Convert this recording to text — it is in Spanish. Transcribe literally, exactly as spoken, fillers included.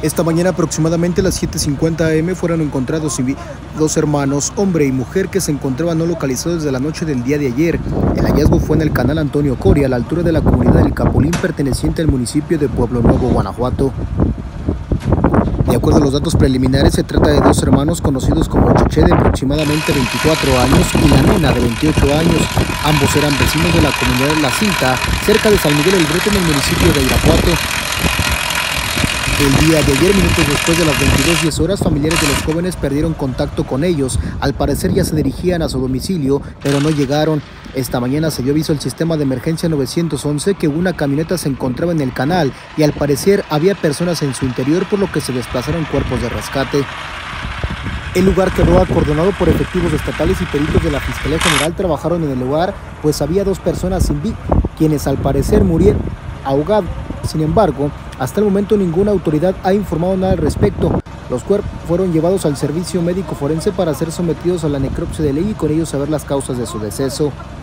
Esta mañana, aproximadamente a las siete cincuenta a eme, fueron encontrados dos hermanos, hombre y mujer, que se encontraban no localizados desde la noche del día de ayer. El hallazgo fue en el canal Antonio Coria, a la altura de la comunidad del Capulín, perteneciente al municipio de Pueblo Nuevo, Guanajuato. De acuerdo a los datos preliminares, se trata de dos hermanos conocidos como Cheche, de aproximadamente veinticuatro años, y la nena, de veintiocho años. Ambos eran vecinos de la comunidad de La Cinta, cerca de San Miguel el Brete, en el municipio de Irapuato. El día de ayer, minutos después de las veintidós diez horas, familiares de los jóvenes perdieron contacto con ellos. Al parecer ya se dirigían a su domicilio, pero no llegaron. Esta mañana se dio aviso al sistema de emergencia nueve once que una camioneta se encontraba en el canal y al parecer había personas en su interior, por lo que se desplazaron cuerpos de rescate. El lugar quedó acordonado por efectivos estatales y peritos de la Fiscalía General. Trabajaron en el lugar, pues había dos personas sin vida, quienes al parecer murieron ahogados. Sin embargo, hasta el momento ninguna autoridad ha informado nada al respecto. Los cuerpos fueron llevados al servicio médico forense para ser sometidos a la necropsia de ley y con ello saber las causas de su deceso.